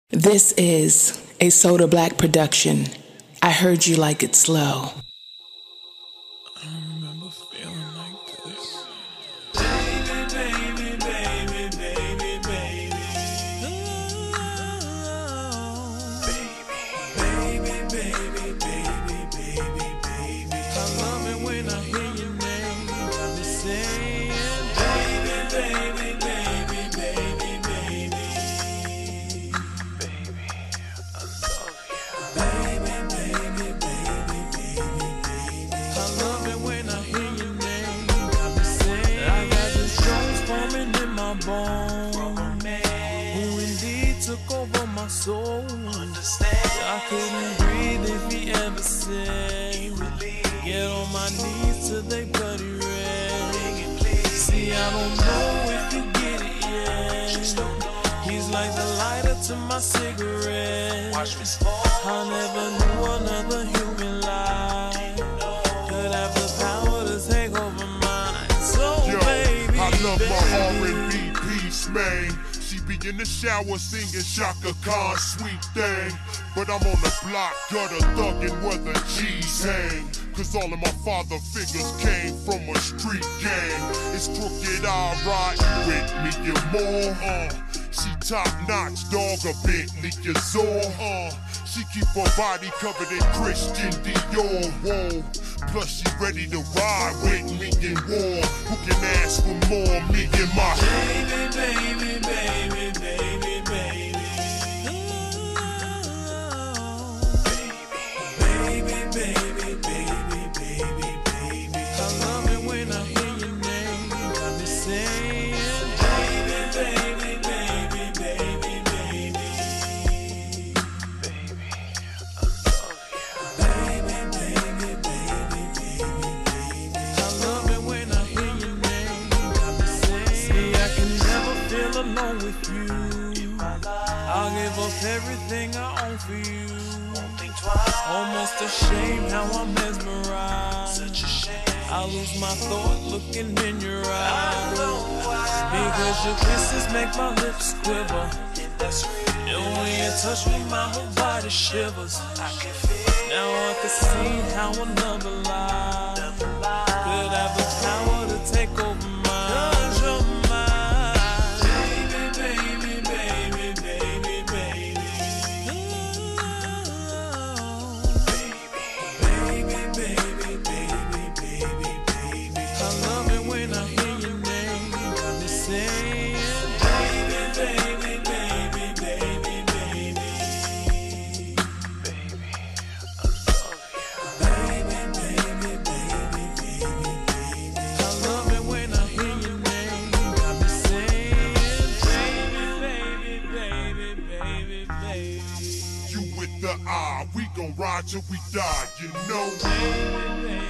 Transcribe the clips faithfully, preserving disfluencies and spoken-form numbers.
This is a Soda Black production. I heard you like it slow. I don't remember feeling like this. Baby, baby, baby, baby, baby. Baby, baby, baby, baby, baby. I love it when I hear your name. Got me saying, baby, baby, baby, baby, baby. baby, I love you. Baby, baby, baby, baby, baby. I love it when I hear your name. Got me saying, I got this Jones forming in my bones. From a man Who indeed took over my soul. understand. I couldn't breathe if he ever said, get on my knees till they bloody red. Begging, please. See, I don't know if you get it yet. Just don't know. He's like the lighter to my cigarette. Watch me fall. I never knew another human life could have the power to take over mine. So, Yo, baby, I love baby. my R and B piece, man. She be in the shower singing Shaka Khan, sweet thing. But I'm on the block, gutter thugging where the G's hang. Cause all of my father figures came from a street gang. It's crooked, I ride with me and more. Uh, she top notch, dog, a Bentley Azor. Uh, she keep her body covered in Christian Dior. Whoa. Plus she ready to ride with me in war. Who can ask for more? Me and my Baby, baby, baby, baby, baby. Baby, baby, baby, baby, baby. I love it when I hear your name. Got me saying, Baby, baby, baby, baby, baby. baby, I love you. Baby, baby, baby, baby, baby. I love it when I hear your name. Got me saying, see, I can never feel alone with you. My life, I'll give up everything I own for you. won't think twice. Almost ashamed how I'm mesmerized. Such a shame. I lose my thought looking in your I eyes. know why. Because your kisses make my lips quiver. And that's real. And when you touch me, my whole body shivers. I can feel Now I can see how another life the light. could have the power to take over mine. Cause you're mine. Baby, baby, baby, baby, baby. Baby, baby, baby, baby, baby. I love it when I hear your name. Got me saying, Baby, baby, baby, baby, baby. baby, I love you. Baby, baby, baby, baby, baby. I love it when I hear your name. Got me saying, baby, baby, baby, baby, baby. you with the eye. We gon' ride till we die, you know. Baby, baby.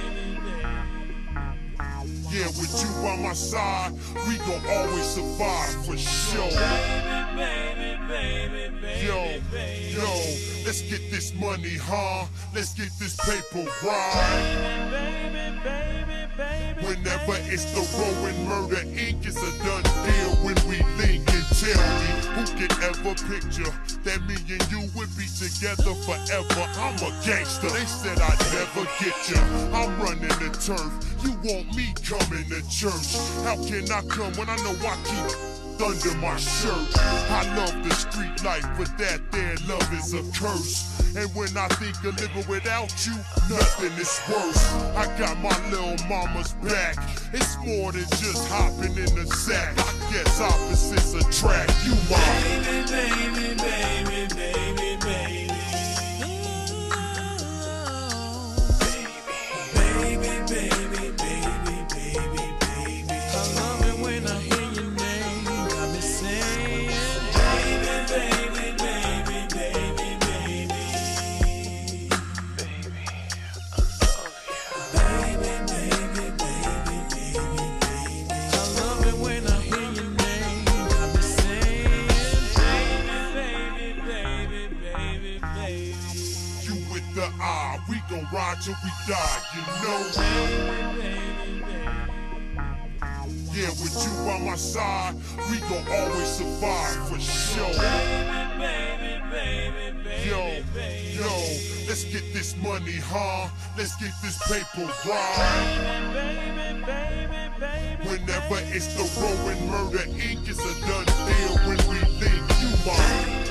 Yeah, with you by my side, we gon' always survive for sure. Baby, baby, baby, baby, Yo, baby. yo, let's get this money, huh? Let's get this paper right. Baby, baby, baby, Whenever baby. it's the Rowan Murder Incorporated, it's a done deal when we link and tell me who can ever picture that me and you would be together forever. I'm a gangster, they said I'd never get ya. I'm running the turf, you want me coming to church. How can I come when I know I keep under my shirt? I love the street life, but that there love is a curse. And when I think of living without you, nothing is worse. I got my little mama's back. It's more than just hopping in the sack. I guess opposites attract. You mine. Baby, baby, baby, baby, baby. Baby, baby, baby, baby, baby. I love it when I hear your name. Got me saying, Baby, baby, baby, baby, baby. baby, I love you. Baby, baby, baby, baby, baby. I love it when I hear your name. Got me saying, baby, baby, baby, baby, baby. You with the eye. We gon' ride till we die, you know. Baby, baby, baby. Yeah, with you by my side, we gon' always survive for sure. Baby, baby, baby. Let's get this money, huh? Let's get this paper right. Baby, baby, baby, Whenever it's the Rowan Murder Incorporated, it's a done deal when we link you mine.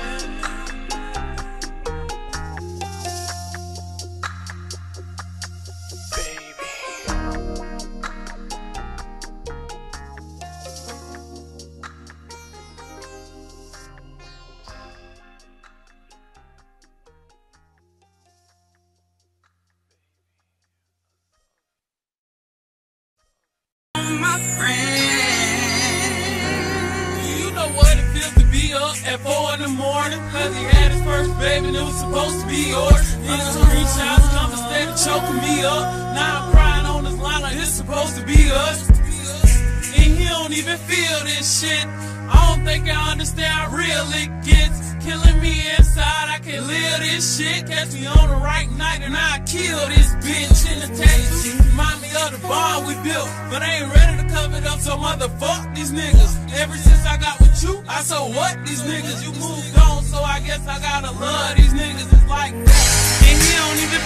My friend, you know what it feels to be up at four in the morning? Cause he had his first baby and it was supposed to be yours. These screenshots come instead of choking me up. Now I'm crying on this line like it's supposed to be us. And he don't even feel this shit. I don't think I understand how real it gets. Killing me inside, I can't live this shit. Catch me on the right night and I kill this bitch. In the tattoo, remind me of the bond we built, but I ain't ready to cover it up, so motherfuck these niggas. Ever since I got with you, I so what these niggas. You moved on, so I guess I gotta love these niggas. It's like that, and he don't even